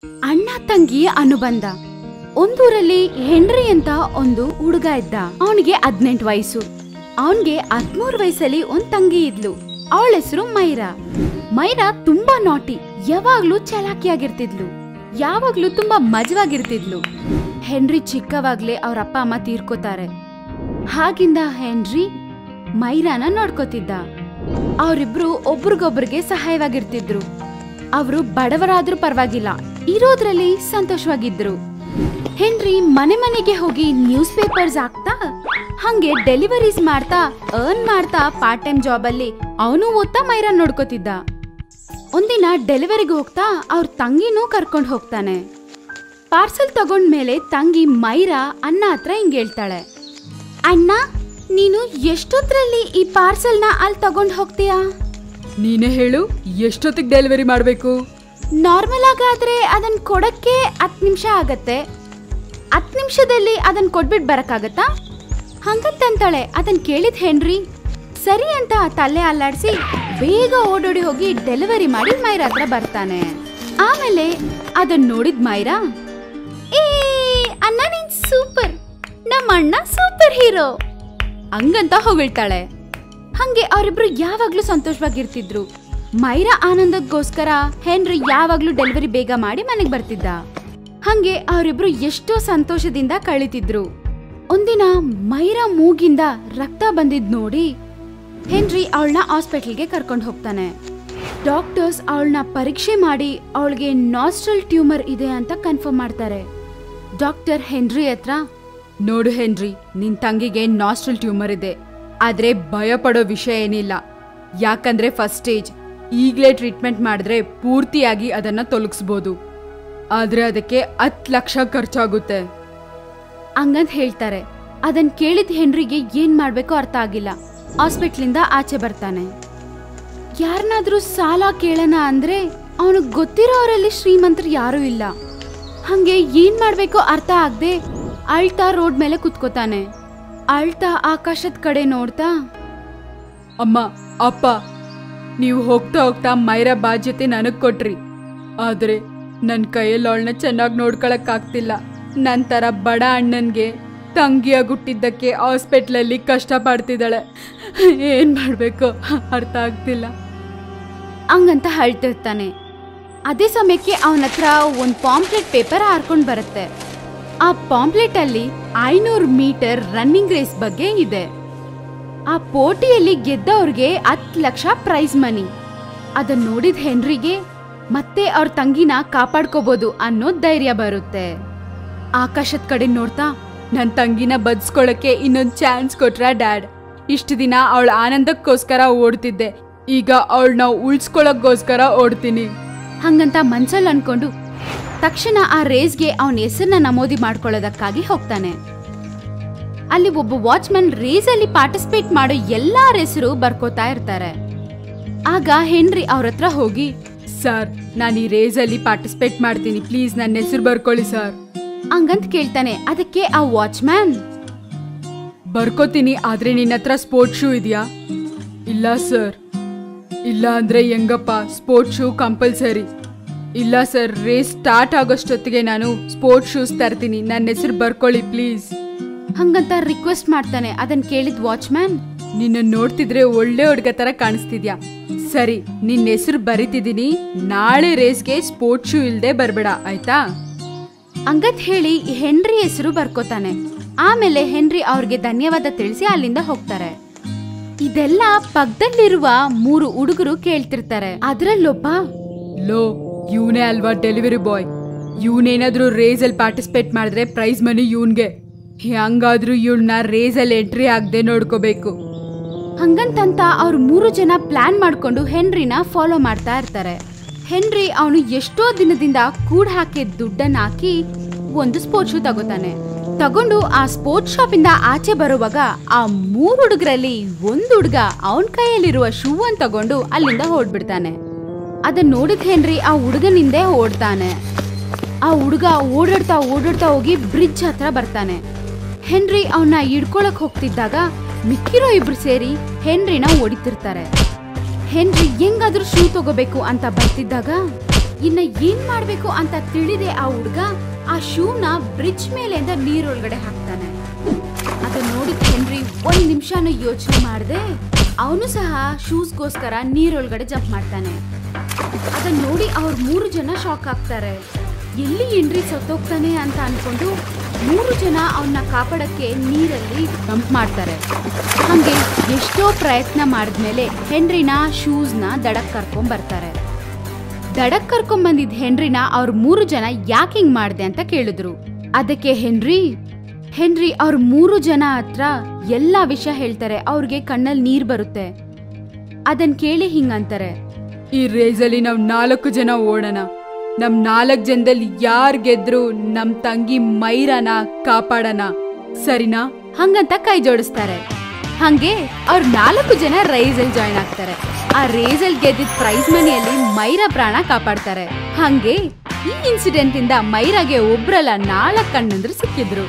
ಅಣ್ಣ ತಂಗಿ ಅನುಬಂಧ. ಒಂದೂರಲ್ಲಿ ಹೆನ್ರಿ ಅಂತ ಒಂದು ಹುಡುಗ ಇದ್ದ. ಅವನಿಗೆ 18 ವಯಸ್ಸು. ಅವನ್ಗೆ 13 ವಯಸ್ಸಲ್ಲಿ ಒಂದ್ ತಂಗಿ ಇದ್ಲು. ಅವಳ ಹೆಸರು ಮೈರಾ. ಮೈರಾ ತುಂಬಾ ನಾಟಿ, ಯಾವಾಗ್ಲೂ ಚಾಲಾಕಿಯಾಗಿರ್ತಿದ್ಲು, ಯಾವಾಗ್ಲೂ ತುಂಬಾ ಮಜವಾಗಿರ್ತಿದ್ಲು. ಹೆನ್ರಿ ಚಿಕ್ಕವಾಗ್ಲೇ ಅವ್ರ ಅಪ್ಪ ಅಮ್ಮ ತೀರ್ಕೋತಾರೆ. ಹಾಗಿಂದ ಹೆನ್ರಿ ಮೈರಾನ ನೋಡ್ಕೋತಿದ್ದ. ಅವರಿಬ್ರು ಒಬ್ರಿಗೊಬ್ರಿಗೆ ಸಹಾಯವಾಗಿರ್ತಿದ್ರು. ಅವರು ಬಡವರಾದ್ರೂ ಪರವಾಗಿಲ್ಲ, ಇರೋದ್ರಲ್ಲಿ ಸಂತೋಷವಾಗಿದ್ರು. ಹೆನ್ರಿ ಮನೆ ಮನೆಗೆ ಹೋಗಿ ನ್ಯೂಸ್ ಪೇಪರ್ಸ್ ಹಾಕ್ತಾ, ಹಂಗೆ ಡೆಲಿವರೀಸ್ ಮಾಡ್ತಾ ಅರ್ನ್ ಮಾಡ್ತಾ ಪಾರ್ಟ್ ಟೈಮ್ ಜಾಬ್ ಅಲ್ಲಿ ಅವನು ಓದ್ತಾ ಮೈರಾ ನೋಡ್ಕೋತಿದ್ದ. ಒಂದಿನ ಡೆಲಿವರಿಗೆ ಹೋಗ್ತಾ ಅವ್ರ ತಂಗಿನೂ ಕರ್ಕೊಂಡು ಹೋಗ್ತಾನೆ. ಪಾರ್ಸಲ್ ತಗೊಂಡ್ಮೇಲೆ ತಂಗಿ ಮೈರಾ ಅಣ್ಣ ಹತ್ರ ಹಿಂಗ್ ಹೇಳ್ತಾಳೆ, ಅಣ್ಣ ನೀನು ಎಷ್ಟೊತ್ತರಲ್ಲಿ ಈ ಪಾರ್ಸಲ್ನ ಅಲ್ಲಿ ತಗೊಂಡ್ ಹೋಗ್ತೀಯಾ? ನೀನೇ ಹೇಳು, ಎಷ್ಟೊತ್ತಿಗೆ ಡೆಲಿವರಿ ಮಾಡಬೇಕು? ನಾರ್ಮಲ್ ಆಗಾದ್ರೆ ಅದನ್ನ ಕೊಡಕ್ಕೆ 10 ನಿಮಿಷ ಆಗತ್ತೆ. 10 ನಿಮಿಷದಲ್ಲಿ ಅದನ್ನ ಕೊಟ್ಬಿಟ್ಟು ಬರಕ್ಕಾಗತ್ತಾ? ಹಂಗಂತಾಳೆ. ಅದನ್ನ ಕೇಳಿದ್ ಹೆನ್ರಿ ಸರಿ ಅಂತ ತಲೆ ಅಲ್ಲಾಡ್ಸಿ ಬೇಗ ಓಡೋಡಿ ಹೋಗಿ ಡೆಲಿವರಿ ಮಾಡಿ ಮೈರಾ ಹತ್ರ ಬರ್ತಾನೆ. ಆಮೇಲೆ ಅದನ್ನ ನೋಡಿದ್ ಮೈರಾ, ಏ ಅಣ್ಣ ನೀನ್ ಸೂಪರ್, ನಮ್ಮ ಅಣ್ಣ ಸೂಪರ್ ಹೀರೋ ಹಂಗಂತ ಹೊಗಳ್ತಾಳೆ. ಹಂಗೆ ಅವರಿಬ್ರು ಯಾವಾಗ್ಲೂ ಸಂತೋಷವಾಗಿರ್ತಿದ್ರು. ಮೈರಾ ಆನಂದಕ್ಕೋಸ್ಕರ ಹೆನ್ರಿ ಯಾವಾಗ್ಲೂ ಡೆಲಿವರಿ ಬೇಗ ಮಾಡಿ ಮನೆಗೆ ಬರ್ತಿದ್ದ. ಹಂಗೆ ಅವರಿಬ್ರು ಎಷ್ಟೋ ಸಂತೋಷದಿಂದ ಕಳೀತಿದ್ರು. ಒಂದಿನ ಮೈರಾ ಮೂಗಿಂದ ರಕ್ತ ಬಂದಿದ್ ನೋಡಿ ಹೆನ್ರಿ ಅವಳನ್ನ ಹಾಸ್ಪಿಟಲ್ಗೆ ಕರ್ಕೊಂಡು ಹೋಗ್ತಾನೆ. ಡಾಕ್ಟರ್ಸ್ ಅವಳನ್ನ ಪರೀಕ್ಷೆ ಮಾಡಿ ಅವಳಿಗೆ ನಾಸ್ಟ್ರಲ್ ಟ್ಯೂಮರ್ ಇದೆ ಅಂತ ಕನ್ಫರ್ಮ್ ಮಾಡ್ತಾರೆ. ಡಾಕ್ಟರ್ ಹೆನ್ರಿ ಹತ್ರ, ನೋಡು ಹೆನ್ರಿ, ನಿನ್ ತಂಗಿಗೆ ನಾಸ್ಟ್ರಲ್ ಟ್ಯೂಮರ್ ಇದೆ, ಆದ್ರೆ ಭಯ ಪಡೋ ವಿಷಯ ಏನಿಲ್ಲ. ಯಾಕಂದ್ರೆ ಫಸ್ಟ್ ಸ್ಟೇಜ್, ಈಗಲೇ ಟ್ರೀಟ್ಮೆಂಟ್ ಮಾಡಿದ್ರೆ ಪೂರ್ತಿಯಾಗಿ ಅದನ್ನ ತೊಲಗಿಸ್ಬೋದು. ಆದ್ರೆ ಅದಕ್ಕೆ 10 ಲಕ್ಷ ಖರ್ಚಾಗುತ್ತೆ ಹಂಗಂತ ಹೇಳ್ತಾರೆ. ಅದನ್ ಕೇಳಿದ ಹೆನ್ರಿಗೆ ಏನ್ ಮಾಡ್ಬೇಕೋ ಅರ್ಥ ಆಗಿಲ್ಲ. ಹಾಸ್ಪಿಟ್ಲಿಂದ ಆಚೆ ಬರ್ತಾನೆ. ಯಾರನ್ನಾದ್ರೂ ಸಾಲ ಕೇಳೋಣ ಅಂದ್ರೆ ಅವನಿಗೆ ಗೊತ್ತಿರೋರಲ್ಲಿ ಶ್ರೀಮಂತರು ಯಾರೂ ಇಲ್ಲ. ಹಂಗೆ ಏನ್ ಮಾಡ್ಬೇಕೋ ಅರ್ಥ ಆಗದೆ ಅಳ್ತಾ ರೋಡ್ ಮೇಲೆ ಕುತ್ಕೋತಾನೆ. ಅಳ್ತಾ ಆಕಾಶದ ಕಡೆ ನೋಡ್ತಾ, ಅಮ್ಮ ಅಪ್ಪ, ನೀವು ಹೋಗ್ತಾ ಹೋಗ್ತಾ ಮೈರಾ ಬಾಧ್ಯತೆ ನನಗ್ ಕೊಟ್ರಿ, ಆದ್ರೆ ನನ್ ಕೈಯಲ್ಲಿ ಅವಳನ್ನ ಚೆನ್ನಾಗಿ ನೋಡ್ಕೊಳಕ್ ಆಗ್ತಿಲ್ಲ. ನಂತರ ಬಡ ಅಣ್ಣನ್ಗೆ ತಂಗಿಯಾಗಿ ಹುಟ್ಟಿದ್ದಕ್ಕೆ ಹಾಸ್ಪಿಟ್ಲಲ್ಲಿ ಕಷ್ಟ ಪಡ್ತಿದ್ದಾಳೆ. ಏನ್ ಮಾಡ್ಬೇಕು ಅರ್ಥ ಆಗ್ತಿಲ್ಲ ಹಂಗಂತ ಅಳ್ತಿರ್ತಾನೆ. ಅದೇ ಸಮಯಕ್ಕೆ ಅವನ ಹತ್ರ ಒಂದು ಪಾಂಪ್ಲೆಟ್ ಪೇಪರ್ ಹಾರ್ಕೊಂಡ್ ಬರುತ್ತೆ. ಆ ಪಾಂಪ್ಲೆಟ್ ಅಲ್ಲಿ 500 ಮೀಟರ್ ರನ್ನಿಂಗ್ ರೇಸ್ ಬಗ್ಗೆ ಇದೆ. ಆ ಪೋಟಿಯಲ್ಲಿ ಗೆದ್ದವ್ರಿಗೆ 10 ಲಕ್ಷ ಪ್ರೈಸ್ ಮನಿ. ಅದನ್ನ ನೋಡಿದ ಹೆನ್ರಿಗೆ ಮತ್ತೆ ಅವ್ರ ತಂಗಿನ ಕಾಪಾಡ್ಕೋಬಹುದು ಅನ್ನೋ ಧೈರ್ಯ ಬರುತ್ತೆ. ಆಕಾಶದ ಕಡೆ ನೋಡ್ತಾ, ನನ್ ತಂಗಿನ ಬದುಸ್ಕೊಳಕ್ಕೆ ಇನ್ನೊಂದ್ ಚಾನ್ಸ್ ಕೊಟ್ರ ಡ್ಯಾಡ್? ಇಷ್ಟು ದಿನ ಅವಳ ಆನಂದಕ್ಕೋಸ್ಕರ ಓಡ್ತಿದ್ದೆ, ಈಗ ಅವಳನ್ನ ಉಳ್ಸ್ಕೊಳಕ್ಕೋಸ್ಕರ ಓಡ್ತೀನಿ ಹಂಗಂತ ಮನ್ಸಲ್ಲಿ ಅನ್ಕೊಂಡು ತಕ್ಷಣ ಆ ರೇಸ್ಗೆ ಅವನ ಹೆಸರನ್ನ ನಮೂದಿ ಮಾಡ್ಕೊಳ್ಳೋದಕ್ಕಾಗಿ ಹೋಗ್ತಾನೆ. ಅಲ್ಲಿ ಒಬ್ಬ ವಾಚ್ಮನ್ ರೇಸ್ ಅಲ್ಲಿ ಪಾರ್ಟಿಸಿಪೇಟ್ ಮಾಡೋ ಎಲ್ಲಾ ಹೆಸರು ಬರ್ಕೋತಾ ಇರ್ತಾರೆ. ಆಗ ಹೆನ್ರಿ ಅವ್ರ ಹತ್ರ ಹೋಗಿ, ಸರ್ ನಾನು ಈ ರೇಸ್ ಅಲ್ಲಿ ಪಾರ್ಟಿಸಿಪೇಟ್ ಮಾಡ್ತೀನಿ, ಪ್ಲೀಸ್ ನನ್ನ ಹೆಸರು ಬರ್ಕೊಳ್ಳಿ ಸರ್ ಹಂಗಂತ ಕೇಳ್ತಾನೆ. ಅದಕ್ಕೆ ಆ ವಾಚ್ಮ್ಯಾನ್, ಬರ್ಕೋತೀನಿ, ಆದ್ರೆ ನಿನ್ನ ಹತ್ರ ಸ್ಪೋರ್ಟ್ಸ್ ಶೂ ಇದೆಯಾ? ಇಲ್ಲ ಸರ್. ಇಲ್ಲ ಅಂದ್ರೆ ಹೆಂಗಪ್ಪ, ಸ್ಪೋರ್ಟ್ಸ್ ಶೂ ಕಂಪಲ್ಸರಿ. ಇಲ್ಲ ಸರ್, ರೇಸ್ ಸ್ಟಾರ್ಟ್ ಆಗೋಷ್ಟೊತ್ತಿಗೆ ನಾನು ಸ್ಪೋರ್ಟ್ಸ್ ಶೂಸ್ ತರ್ತೀನಿ, ನನ್ನ ಹೆಸರು ಬರ್ಕೊಳ್ಳಿ ಪ್ಲೀಸ್ ಹಂಗಂತ ರಿಕ್ವೆಸ್ಟ್ ಮಾಡ್ತಾನೆ. ಅದನ್ನ ಕೇಳಿದ್ ವಾಚ್ಮ್ಯಾನ್, ನಿನ್ನ ನೋಡ್ತಿದ್ರೆ ಒಳ್ಳೆ ಹುಡುಗ ತರ ಕಾಣಿಸ್ತಿದ್ಯಾ, ಸರಿ ನಿನ್ನ ಹೆಸರು ಬರಿತಿದ್ದೀನಿ, ನಾಳೆ ರೇಸ್ಗೆ ಸ್ಪೋರ್ಟ್ಸ್ ಶೂ ಇಲ್ದೆ ಬರ್ಬೇಡ ಆಯ್ತಾ? ಹಂಗಂತ ಹೇಳಿ ಹೆನ್ರಿ ಹೆಸರು ಬರ್ಕೋತಾನೆ. ಆಮೇಲೆ ಹೆನ್ರಿ ಅವ್ರಿಗೆ ಧನ್ಯವಾದ ತಿಳಿಸಿ ಅಲ್ಲಿಂದ ಹೋಗ್ತಾರೆ. ಇದೆಲ್ಲ ಪಕ್ಕದಲ್ಲಿರುವ 3 ಹುಡುಗರು ಕೇಳ್ತಿರ್ತಾರೆ. ಅದ್ರಲ್ಲೊಬ್ಬ, ಲೋ ಇವನೇ ಅಲ್ವಾ ಡೆಲಿವರಿ ಬಾಯ್, ಇವನೇನಾದ್ರೂ ರೇಸ್ ಅಲ್ಲಿ ಪಾರ್ಟಿಸಿಪೇಟ್ ಮಾಡಿದ್ರೆ ಪ್ರೈಸ್ ಮನಿ ಇವನ್ಗೆ, ಹಂಗಾದ್ರೂ ಇವಳನ್ನ ರೇಸ್ ಅಲ್ಲಿ ಎಂಟ್ರಿ ಆಗದೆ ನೋಡ್ಕೋಬೇಕು. ಹಂಗಂತಂತ ಅವ್ರು 3 ಜನ ಪ್ಲಾನ್ ಮಾಡ್ಕೊಂಡು ಹೆನ್ರಿನ ಫಾಲೋ ಮಾಡ್ತಾ ಇರ್ತಾರೆ. ಹೆನ್ರಿ ಅವನು ಎಷ್ಟೋ ದಿನದಿಂದ ಕೂಡ್ ಹಾಕಿದ ದುಡ್ಡನ್ನ ಹಾಕಿ ಒಂದು ಸ್ಪೋರ್ಟ್ಸ್ ಶೂ ತಗೋತಾನೆ. ತಗೊಂಡು ಆ ಸ್ಪೋರ್ಟ್ಸ್ ಶಾಪ್ ಇಂದ ಆಚೆ ಬರುವಾಗ ಆ 3 ಹುಡುಗರಲ್ಲಿ ಒಂದು ಹುಡುಗ ಅವನ್ ಕೈಯಲ್ಲಿರುವ ಶೂ ಅನ್ನು ತಗೊಂಡು ಅಲ್ಲಿಂದ ಓಡ್ಬಿಡ್ತಾನೆ. ಅದನ್ನ ನೋಡಿದ ಹೆನ್ರಿ ಆ ಹುಡುಗನಿಂದೆ ಓಡ್ತಾನೆ. ಆ ಹುಡುಗ ಓಡಾಡ್ತಾ ಓಡಾಡ್ತಾ ಹೋಗಿ ಬ್ರಿಡ್ಜ್ ಹತ್ರ ಬರ್ತಾನೆ. ಹೆನ್ರಿ ಅವನ್ನ ಹಿಡ್ಕೊಳಕ್ ಹೋಗ್ತಿದ್ದಾಗ ಮಿಕ್ಕಿರೋ 2 ಸೇರಿ ಹೆನ್ರಿನ ಓಡಿತಿರ್ತಾರೆ. ಹೆನ್ರಿ ಹೆಂಗಾದ್ರೂ ಶೂ ತಗೋಬೇಕು ಅಂತ ಬರ್ತಿದ್ದಾಗ ಇನ್ನ ಏನ್ ಮಾಡ್ಬೇಕು ಅಂತ ತಿಳಿದೆ ಆ ಹುಡ್ಗ ಆ ಶೂನ ಬ್ರಿಡ್ಜ್ ಮೇಲಿಂದ ನೀರೊಳಗಡೆ ಹಾಕ್ತಾನೆ. ಅದನ್ನ ನೋಡಿದ ಹೆನ್ರಿ ಒಂದ್ ನಿಮಿಷನೂ ಯೋಚನೆ ಮಾಡದೆ ಅವನು ಸಹ ಶೂಸ್ಗೋಸ್ಕರ ನೀರೊಳಗಡೆ ಜಂಪ್ ಮಾಡ್ತಾನೆ. ಅದನ್ನ ನೋಡಿ ಅವ್ರ 3 ಜನ ಶಾಕ್ ಆಗ್ತಾರೆ. ಎಲ್ಲಿ ಹೆನ್ರಿ ಸತ್ತೋಗ್ತಾನೆ ಅಂತ ಅನ್ಕೊಂಡು 3 ಜನ ಅವನ್ನ ಕಾಪಾಡಕ್ಕೆ ನೀರಲ್ಲಿ ಜಂಪ್ ಮಾಡ್ತಾರೆ. ಹಂಗೆ ಎಷ್ಟೋ ಪ್ರಯತ್ನ ಮಾಡಿದ್ಮೇಲೆ ಹೆನ್ರಿನ ಶೂಸ್ನ ದಡಕ್ ಕರ್ಕೊಂಡ್ ಬರ್ತಾರೆ. ದಡಕ್ ಕರ್ಕೊಂಡ್ ಬಂದಿದ್ ಹೆನ್ರಿನ ಅವ್ರ 3 ಜನ ಯಾಕೆ ಹಿಂಗ್ ಮಾಡ್ದೆ ಅಂತ ಕೇಳಿದ್ರು. ಅದಕ್ಕೆ ಹೆನ್ರಿ ಅವ್ರ 3 ಜನ ಹತ್ರ ಎಲ್ಲಾ ವಿಷಯ ಹೇಳ್ತಾರೆ. ಅವ್ರಿಗೆ ಕಣ್ಣಲ್ಲಿ ನೀರ್ ಬರುತ್ತೆ. ಅದನ್ ಕೇಳಿ ಹಿಂಗಂತಾರೆ, ಈ ರೇಸಲ್ಲಿ ನಾವ್ 4 ಜನ ಓಡೋಣ. ನಮ್ 4 ಜನದಲ್ಲಿ ಯಾರ್ ಗೆದ್ರು ನಮ್ ತಂಗಿ ಮೈರಾನ ಕಾಪಾಡೋಣ, ಸರಿನಾ? ಹಂಗಂತ ಕೈ ಜೋಡಿಸ್ತಾರೆ. ಹಂಗೆ ಅವ್ರ 4 ಜನ ರೇಸಲ್ ಜಾಯ್ನ್ ಆಗ್ತಾರೆ. ಆ ರೇಸಲ್ ಗೆದ್ದಿದ್ ಪ್ರೈಸ್ ಮನಿಯಲ್ಲಿ ಮೈರಾ ಪ್ರಾಣ ಕಾಪಾಡ್ತಾರೆ. ಹಂಗೆ ಈ ಇನ್ಸಿಡೆಂಟ್ ಇಂದ ಮೈರಾಗೆ ಒಬ್ರಲ್ಲ 4 ಕಣ್ಣಂದ್ರು ಸಿಕ್ಕಿದ್ರು.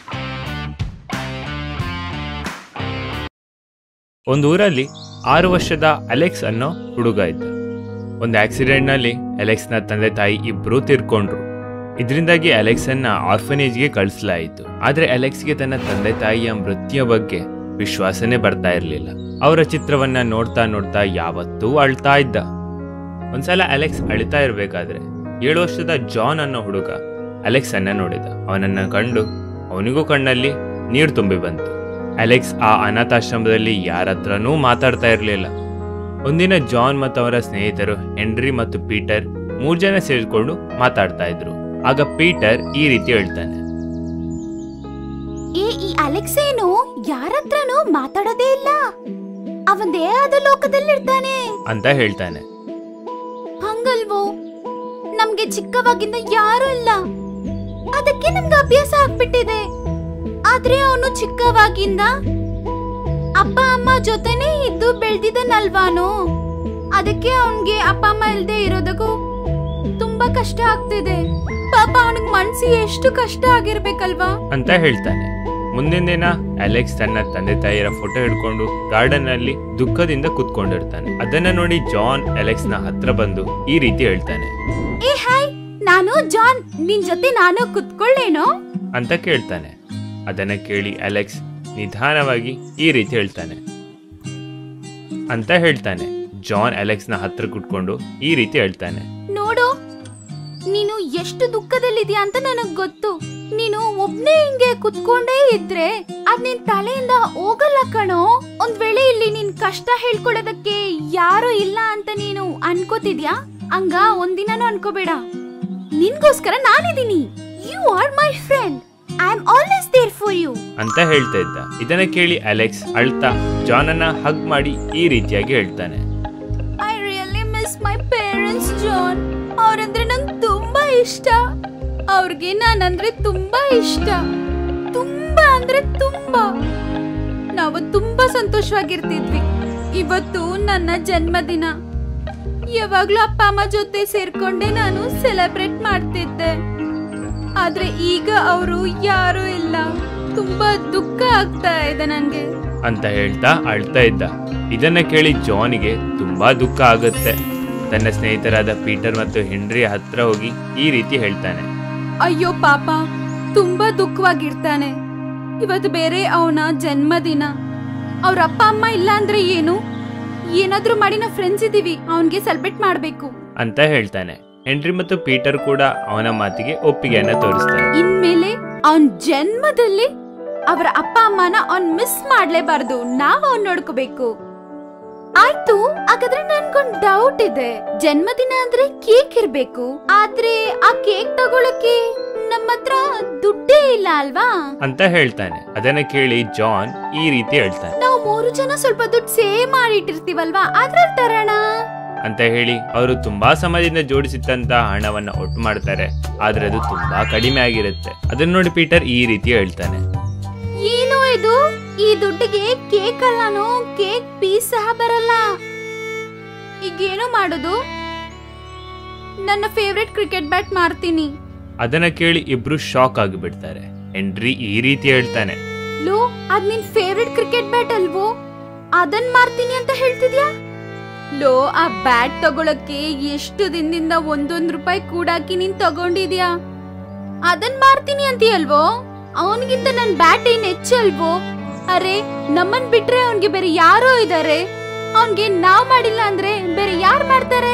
ಒಂದು ಊರಲ್ಲಿ 6 ವರ್ಷದ ಅಲೆಕ್ಸ್ ಅನ್ನೋ ಹುಡುಗ ಇದ್ದ. ಒಂದು ಆಕ್ಸಿಡೆಂಟ್ ನಲ್ಲಿ ಅಲೆಕ್ಸ್ ನ ತಂದೆ ತಾಯಿ ಇಬ್ರು ತೀರ್ಕೊಂಡ್ರು. ಇದರಿಂದಾಗಿ ಅಲೆಕ್ಸ್ ಅನ್ನ ಆರ್ಫನೇಜ್ಗೆ ಕಳಿಸಲಾಯಿತು. ಆದ್ರೆ ಅಲೆಕ್ಸ್ಗೆ ತನ್ನ ತಂದೆ ತಾಯಿಯ ಮೃತ್ಯುಯ ಬಗ್ಗೆ ವಿಶ್ವಾಸನೇ ಬರ್ತಾ ಇರ್ಲಿಲ್ಲ. ಅವರ ಚಿತ್ರವನ್ನ ನೋಡ್ತಾ ನೋಡ್ತಾ ಯಾವತ್ತೂ ಅಳ್ತಾ ಇದ್ದ. ಒಂದ್ಸಲ ಅಲೆಕ್ಸ್ ಅಳ್ತಾ ಇರ್ಬೇಕಾದ್ರೆ 7 ವರ್ಷದ ಜಾನ್ ಅನ್ನೋ ಹುಡುಗ ಅಲೆಕ್ಸ್ ಅನ್ನ ನೋಡಿದ. ಅವನನ್ನ ಕಂಡು ಅವನಿಗೂ ಕಣ್ಣಲ್ಲಿ ನೀರು ತುಂಬಿ ಬಂತು. ಅಲೆಕ್ಸ್ ಆ ಅನಾಥಾಶ್ರಮದಲ್ಲಿ ಯಾರತ್ರನೂ ಮಾತಾಡ್ತಾ ಇರ್ಲಿಲ್ಲ. ಒಂದಿನ ಜಾನ್ ಮತ್ತು ಅವರ ಸ್ನೇಹಿತರು ಹೆನ್ರಿ ಮತ್ತು ಪೀಟರ್ 3 ಜನ ಸೇರಿಕೊಂಡು ಮಾತಾಡ್ತಾ ಇದ್ರು. ಆಗ ಪೀಟರ್ ಈ ರೀತಿ ಹೇಳ್ತಾನೆ, ಈ ಅಲೆಕ್ಸ್ ಏನು ಯಾರತ್ರನೂ ಮಾತಾಡೋದೇ ಇಲ್ಲ, ಅವಂದೇ ಆದ ಲೋಕದಲ್ಲಿರ್ತಾನೆ ಅಂತ ಹೇಳ್ತಾನೆ. ಹಂಗಲ್ವೋ, ನಮ್ಗೆ ಚಿಕ್ಕವಾಗಿಂದ ಯಾರು ಇಲ್ಲ, ಅದಕ್ಕೆ ನಮ್ಗೆ ಅಭ್ಯಾಸ ಆಗ್ಬಿಟ್ಟಿದೆ. ಆದ್ರೆ ಅವನು ಚಿಕ್ಕವಾಗಿಂದ ಅಪ್ಪ ಅಮ್ಮ ಜೊತೆನೆ ಇದ್ದು ಬೆಳ್ದಿದನಲ್ವಾನು, ಅದಕ್ಕೆ ಅವನ್ಗೆ ಅಪ್ಪ ಅಮ್ಮ ಇಲ್ದೆ ಇರೋದಕ್ಕೂ ತುಂಬಾ ಕಷ್ಟ ಆಗ್ತಿದೆ. ಪಾಪ ಅವನಿಗೆ ಮನ್ಸಿ ಎಷ್ಟು ಕಷ್ಟ ಆಗಿರ್ಬೇಕಲ್ವಾ ಅಂತ ಹೇಳ್ತಾನೆ. ಮುಂದಿನ ದಿನ ಅಲೆಕ್ಸ್ ತನ್ನ ತಂದೆ ತಾಯಿಯರ ಫೋಟೋ ಹಿಡ್ಕೊಂಡು ಗಾರ್ಡನ್ ನಲ್ಲಿ ದುಃಖದಿಂದ ಕುತ್ಕೊಂಡಿರ್ತಾನೆ. ಅದನ್ನ ನೋಡಿ ಜಾನ್ ಅಲೆಕ್ಸ್ ನ ಹತ್ರ ಬಂದು ಈ ರೀತಿ ಹೇಳ್ತಾನೆ, ಏ ಹಾಯ್, ನಾನು ಜಾನ್, ನಿನ್ ಜೊತೆ ನಾನು ಕುತ್ಕೊಳ್ಳೇನೋ ಅಂತ ಕೇಳ್ತಾನೆ. ಅದನ್ನ ಕೇಳಿ ಅಲೆಕ್ಸ್ ನಿಧಾನವಾಗಿ ಈ ರೀತಿ ಹೇಳ್ತಾನೆ. ಜಾನ್ ಅಲೆಕ್ಸ್ ನ ಹತ್ರ ಕುತ್ಕೊಂಡು ಈ ರೀತಿ ಹೇಳ್ತಾನೆ, ನೋಡು, ನೀನು ಎಷ್ಟು ದುಃಖದಲ್ಲಿದ್ಯಾ ಅಂತ ನನಗ್ ಗೊತ್ತು. ನೀನು ಒಬ್ನೇ ಹಿಂಗೆ ಕುತ್ಕೊಂಡೇ ಇದ್ರೆ ಅದ್ ನಿನ್ ತಲೆಯಿಂದ ಹೋಗಲ್ಲ ಕಣೋ. ಒಂದ್ ವೇಳೆ ಇಲ್ಲಿ ನಿನ್ ಕಷ್ಟ ಹೇಳ್ಕೊಳ್ಳೋದಕ್ಕೆ ಯಾರು ಇಲ್ಲ ಅಂತ ನೀನು ಅನ್ಕೋತಿದ್ಯಾ? ಹಂಗ ಒಂದಿನನೂ ಅನ್ಕೋಬೇಡ. ನಿನ್ಗೋಸ್ಕರ ನಾನಿದ್ದೀನಿ. You are my friend. I am always there for you ಅಂತ ಹೇಳ್ತಾ ಇದ್ದ. ಇದನ್ನ ಕೇಳಿ ಅಲೆಕ್ಸ್ ಅಳ್ತಾ ಜಾನ್ ಅನ್ನ ಹಗ್ ಮಾಡಿ ಈ ರೀತಿಯಾಗಿ ಹೇಳ್ತಾನೆ, I really miss my parents John. ಅವ್ರಂದ್ರೆ ನಂಗೆ ತುಂಬಾ ಇಷ್ಟ. ಅವ್ರಿಗೆ ನಾನಂದ್ರೆ ತುಂಬಾ ಇಷ್ಟ. ತುಂಬಾ ಅಂದ್ರೆ ತುಂಬಾ. ನಾವು ತುಂಬಾ ಸಂತೋಷವಾಗಿರ್ತಿದ್ವಿ. ಇವತ್ತು ನನ್ನ ಜನ್ಮದಿನ. ಯಾವಾಗ್ಲೂ ಅಪ್ಪ ಅಮ್ಮ ಜೊತೆ ಸೇರ್ಕೊಂಡೆ ನಾನು ಸೆಲೆಬ್ರೇಟ್ ಮಾಡ್ತಿದ್ದೆ. ಆದ್ರೆ ಈಗ ಅವರು ಯಾರು ಇಲ್ಲ. ತುಂಬಾ ದುಃಖ ಆಗ್ತಾ ಇದೆ ನಂಗೆ ಅಂತ ಹೇಳ್ತಾ ಅಳ್ತಾ ಇದ್ದ. ಇದನ್ನ ಕೇಳಿ ಜಾನ್ಗೆ ತುಂಬಾ ದುಃಖ ಆಗುತ್ತೆ. ತನ್ನ ಸ್ನೇಹಿತರಾದ ಪೀಟರ್ ಮತ್ತು ಹೆನ್ರಿ ಹತ್ರ ಹೋಗಿ ಈ ರೀತಿ ಹೇಳ್ತಾನೆ, ಅಯ್ಯೋ ಪಾಪ, ತುಂಬಾ ದುಃಖವಾಗಿರ್ತಾನೆ. ಇವತ್ತು ಬೇರೆ ಅವನ ಜನ್ಮದಿನ. ಅವ್ರ ಅಪ್ಪ ಅಮ್ಮ ಇಲ್ಲ ಅಂದ್ರೆ ಏನು? ಏನಾದ್ರೂ ಮಾಡಿ ನಾವು ಫ್ರೆಂಡ್ಸ್ ಇದೀವಿ, ಅವನ್ಗೆ ಸೆಲೆಬ್ರೇಟ್ ಮಾಡ್ಬೇಕು ಅಂತ ಹೇಳ್ತಾನೆ. ಹೆನ್ರಿ ಮತ್ತು ಪೀಟರ್ ಕೂಡ ಅವನ ಮಾತಿಗೆ ಒಪ್ಪಿಗೆಯನ್ನ ತೋರಿಸ್ತಾರೆ. ಇನ್ಮೇಲೆ ಅವನ್ ಜನ್ಮದಲ್ಲಿ ಅವರ ಅಪ್ಪ ಅಮ್ಮನ ಅವ್ನ್ ಮಿಸ್ ಮಾಡ್ಲೇಬಾರ್ದು. ನಾವ್ ಅವ್ನ್ ನೋಡ್ಕೋಬೇಕು. ಆಯ್ತು, ಹಾಗಾದ್ರೆ ನನ್ಗೊಂದ್ ಡೌಟ್ ಇದೆ. ಜನ್ಮದಿನ ಅಂದ್ರೆ ಕೇಕ್ ಇರ್ಬೇಕು, ಆದ್ರೆ ಆ ಕೇಕ್ ತಗೊಳಕ್ಕೆ ನಮ್ಮ ಹತ್ರ ದುಡ್ಡೇ ಇಲ್ಲ ಅಲ್ವಾ ಅಂತ ಹೇಳ್ತಾನೆ. ಅದನ್ನ ಕೇಳಿ ಜಾನ್ ಈ ರೀತಿ ಹೇಳ್ತಾನೆ, ನಾವು 3 ಜನ ಸ್ವಲ್ಪ ದುಡ್ಡು ಸೇವ್ ಮಾಡಿಟ್ಟಿರ್ತೀವಲ್ವಾ, ಅದ್ರಲ್ಲಿ ತರೋಣ ಅಂತ ಹೇಳಿ ಅವರು ತುಂಬಾ ಸಮಯದಿಂದ ಜೋಡಿಸಿಟ್ಟಂತ ಹಣವನ್ನ ಒಟ್ಟು ಮಾಡ್ತಾರೆ. ಆದ್ರೆ ಅದು ತುಂಬಾ ಕಡಿಮೆ ಆಗಿರುತ್ತೆ. ಅದನ್ನ ನೋಡಿ ಪೀಟರ್ ಈ ರೀತಿ ಹೇಳ್ತಾನೆ, ಏನು ಇದು? ಈ ದುಡ್ಡಿಗೆ ಕೇಕ್ ಅಲ್ಲಾನು, ಕೇಕ್ ಪೀಸ್ ಸಹ ಬರಲ್ಲ. ಈಗೇನು ಮಾಡೋದು? ನನ್ನ ಫೇವ್ರೆಟ್ ಕ್ರಿಕೆಟ್ ಬ್ಯಾಟ್ ಮಾರ್ತೀನಿ. ಅದನ್ನ ಕೇಳಿ ಇಬ್ರು ಶಾಕ್ ಆಗಿಬಿಡ್ತಾರೆ. ಹೆನ್ರಿ ಈ ರೀತಿ ಹೇಳ್ತಾನೆ, ಲೋ, ಅದ್ ನಿನ್ ಫೇವ್ರೆಟ್ ಕ್ರಿಕೆಟ್ ಬ್ಯಾಟ್ ಅಲ್ವೋ? ಅದನ್ ಮಾರ್ತೀನಿ ಅಂತ ಹೇಳ್ತಿದ್ಯಾ? ಲೋ, ಆ ಬ್ಯಾಟ್ ತಗೊಳಕ್ಕೆ ಎಷ್ಟು ದಿನದಿಂದ ಒಂದೊಂದ್ ರೂಪಾಯಿ ಕೂಡಾಕಿ ನೀನ್ ತಗೊಂಡಿದ್ಯಾ? ಅದನ್ ಮಾರ್ತೀನಿ ಅಂತೀಯಲ್ವೋ? ಅವನಿಗಿಂತ ನನ್ ಬ್ಯಾಟ್ ಏನ್ ಹೆಚ್ಚಲ್ವೋ? ಅರೆ, ನಮ್ಮನ್ ಬಿಟ್ರೆ ಅವನ್ಗೆ ಬೇರೆ ಯಾರೋ ಇದಾರೆ. ಅವನ್ಗೆ ನಾವ್ ಮಾಡಿಲ್ಲ ಅಂದ್ರೆ ಬೇರೆ ಯಾರು ಮಾಡ್ತಾರೆ?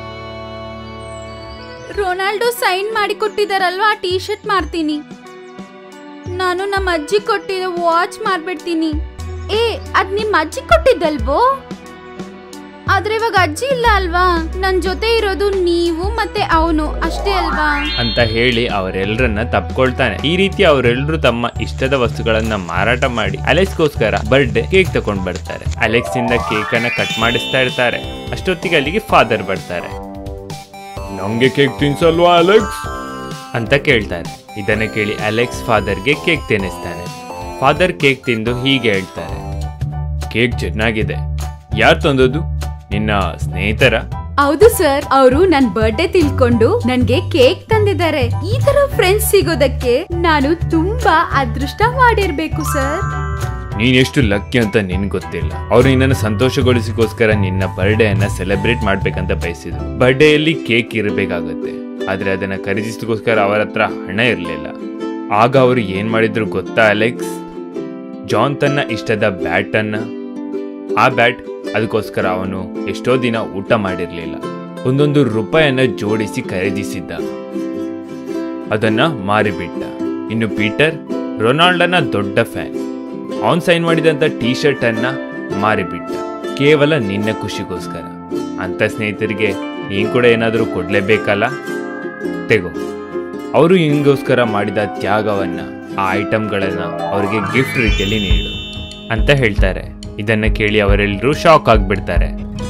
ರೊನಾಲ್ಡೋ ಸೈನ್ ಮಾಡಿ ಕೊಟ್ಟಿದಾರಲ್ವಾ, ಆ ಟೀ ಶರ್ಟ್ ಮಾರ್ತೀನಿ. ನಾನು ನಮ್ಮ ಅಜ್ಜಿ ಕೊಟ್ಟಿದ್ದ ವಾಚ್ ಮಾರ್ಬಿಡ್ತೀನಿ. ಅದ್ ನಿಮ್ ಅಜ್ಜಿ ಕೊಟ್ಟಿದ್ದಲ್ವೋ? ಆದ್ರೆ ಇವಾಗ ಅಜ್ಜಿ ಇಲ್ಲ ಅಲ್ವಾ? ನನ್ ಜೊತೆ ಇರೋದು ನೀವು ಮತ್ತೆ ಅವನು ಅಷ್ಟೇ ಅಲ್ವಾ ಅಂತ ಹೇಳಿ ಅವರೆಲ್ಲರನ್ನ ತಪ್ಕೊಳ್ತಾನೆ. ಈ ರೀತಿ ಅವರೆಲ್ಲರೂ ತಮ್ಮ ಇಷ್ಟದ ವಸ್ತುಗಳನ್ನ ಮಾರಾಟ ಮಾಡಿ ಅಲೆಕ್ಸ್ಗೋಸ್ಕರ ಬರ್ಡೇ ಕೇಕ್ ತಕೊಂಡ್ ಬರ್ತಾರೆ. ಅಲೆಕ್ಸ್ ಇಂದ ಕೇಕ್ ಅನ್ನ ಕಟ್ ಮಾಡಿಸ್ತಾ ಇರ್ತಾರೆ. ಅಷ್ಟೊತ್ತಿಗೆ ಅಲ್ಲಿಗೆ ಫಾದರ್ ಬರ್ತಾರೆ. ನಂಗೆ ಕೇಕ್ ತಿನ್ಸಲ್ವಾ ಅಲೆಕ್ಸ್ ಅಂತ ಕೇಳ್ತಾರೆ. ಇದನ್ನ ಕೇಳಿ ಅಲೆಕ್ಸ್ ಫಾದರ್ಗೆ ಕೇಕ್ ತಿನ್ನಿಸ್ತಾನೆ. ಫಾದರ್ ಕೇಕ್ ತಿಂದು ಹೀಗೆ ಹೇಳ್ತಾರೆ, ಕೇಕ್ ಚೆನ್ನಾಗಿದೆ. ಯಾರು ತಂದದ್ದು? ನಿನ್ನ ಸ್ನೇಹಿತರ? ಹೌದು ಸರ್, ಅವರು ನನ್ ಬರ್ಡೇ ತಿಳ್ಕೊಂಡು ನನ್ಗೆ ಕೇಕ್ ತಂದಿದ್ದಾರೆ. ಈ ತರ ಫ್ರೆಂಡ್ಸ್ ಸಿಗೋದಕ್ಕೆ ನಾನು ತುಂಬಾ ಅದೃಷ್ಟ ಮಾಡಿರ್ಬೇಕು ಸರ್. ನೀನ್ ಎಷ್ಟು ಲಕ್ಕಿ ಅಂತ ನಿನ್ ಗೊತ್ತಿಲ್ಲ. ಅವ್ರು ನಿನ್ನನ್ನು ಸಂತೋಷಗೊಳಿಸಿಗೋಸ್ಕರ ನಿನ್ನ ಬರ್ಡೇ ಅನ್ನ ಸೆಲೆಬ್ರೇಟ್ ಮಾಡ್ಬೇಕಂತ ಬಯಸಿದ್ರು. ಬರ್ಡೇಯಲ್ಲಿ ಕೇಕ್ ಇರಬೇಕಾಗುತ್ತೆ, ಆದ್ರೆ ಅದನ್ನ ಖರೀದಿಸೋಸ್ಕರ ಅವರ ಹತ್ರ ಹಣ ಇರ್ಲಿಲ್ಲ. ಆಗ ಅವರು ಏನ್ ಮಾಡಿದ್ರು ಗೊತ್ತಾ ಅಲೆಕ್ಸ್? ಜಾನ್ ತನ್ನ ಇಷ್ಟದ ಬ್ಯಾಟ್ ಅನ್ನ, ಆ ಬ್ಯಾಟ್ ಅದಕ್ಕೋಸ್ಕರ ಅವನು ಎಷ್ಟೋ ದಿನ ಊಟ ಮಾಡಿರ್ಲಿಲ್ಲ, ಒಂದೊಂದು ರೂಪಾಯಿಯನ್ನ ಜೋಡಿಸಿ ಖರೀದಿಸಿದ್ದ. ಅದನ್ನ ಮಾರಿಬಿಟ್ಟ. ಇನ್ನು ಪೀಟರ್ ರೊನಾಲ್ಡನ ದೊಡ್ಡ ಫ್ಯಾನ್. ಅವನ್ ಸೈನ್ ಮಾಡಿದಂತ ಟೀ ಶರ್ಟ್ ಅನ್ನ ಮಾರಿಬಿಟ್ಟ, ಕೇವಲ ನಿನ್ನ ಖುಷಿಗೋಸ್ಕರ. ಅಂತ ಸ್ನೇಹಿತರಿಗೆ ನೀನ್ ಕೂಡ ಏನಾದರೂ ಕೊಡ್ಲೇಬೇಕಲ್ಲ, ತೆಗೋ. ಅವರು ಹಿಂಗೋಸ್ಕರ ಮಾಡಿದ ತ್ಯಾಗವನ್ನ, ಆ ಐಟಮ್ಗಳನ್ನ ಅವ್ರಿಗೆ ಗಿಫ್ಟ್ ರೀತಿಯಲ್ಲಿ ನೀಡು ಅಂತ ಹೇಳ್ತಾರೆ. ಇದನ್ನ ಕೇಳಿ ಅವರೆಲ್ಲರೂ ಶಾಕ್ ಆಗ್ಬಿಡ್ತಾರೆ.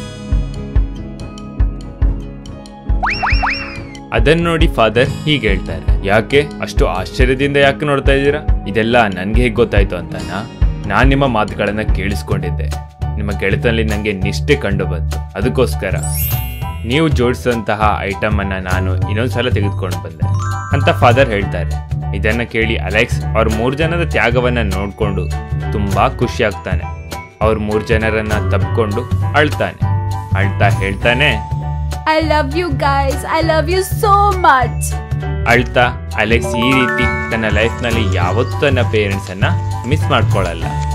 ಅದನ್ನ ನೋಡಿ ಫಾದರ್ ಹೀಗೆ ಹೇಳ್ತಾರೆ, ಯಾಕೆ ಅಷ್ಟು ಆಶ್ಚರ್ಯದಿಂದ ಯಾಕೆ ನೋಡ್ತಾ ಇದ್ದೀರಾ? ಇದೆಲ್ಲ ನನ್ಗೆ ಹೇಗೆ ಗೊತ್ತಾಯ್ತು ಅಂತನಾ? ನಾನ್ ನಿಮ್ಮ ಮಾತುಗಳನ್ನ ಕೇಳಿಸ್ಕೊಂಡಿದ್ದೆ. ನಿಮ್ಮ ಗೆಳೆತನಲ್ಲಿ ನಂಗೆ ನಿಷ್ಠೆ ಕಂಡು ಬಂತು. ಅದಕ್ಕೋಸ್ಕರ ನೀವು ಜೋಡಿಸಿದಂತಹ ಐಟಮ್ ಅನ್ನ ನಾನು ಇನ್ನೊಂದ್ಸಲ ತೆಗೆದುಕೊಂಡು ಬಂದೆ ಅಂತ ಫಾದರ್ ಹೇಳ್ತಾರೆ. ಇದನ್ನ ಕೇಳಿ ಅಲೆಕ್ಸ್ ಅವ್ರ 3 ಜನದ ತ್ಯಾಗವನ್ನ ನೋಡ್ಕೊಂಡು ತುಂಬಾ ಖುಷಿ ಆಗ್ತಾನೆ. ಅವ್ರ 3 ಜನರನ್ನ ತಪ್ಕೊಂಡು ಅಳ್ತಾನೆ. ಅಳ್ತಾ ಹೇಳ್ತಾನೆ, I love you guys, I love you so much. ಅಳ್ತಾ ಅಲೆಕ್ಸ್ ಈ ರೀತಿ ತನ್ನ ಲೈಫ್ ನಲ್ಲಿ ಯಾವತ್ತೂ ತನ್ನ ಪೇರೆಂಟ್ಸ್ ಅನ್ನ ಮಿಸ್ ಮಾಡ್ಕೊಳ್ಳಲ್ಲ.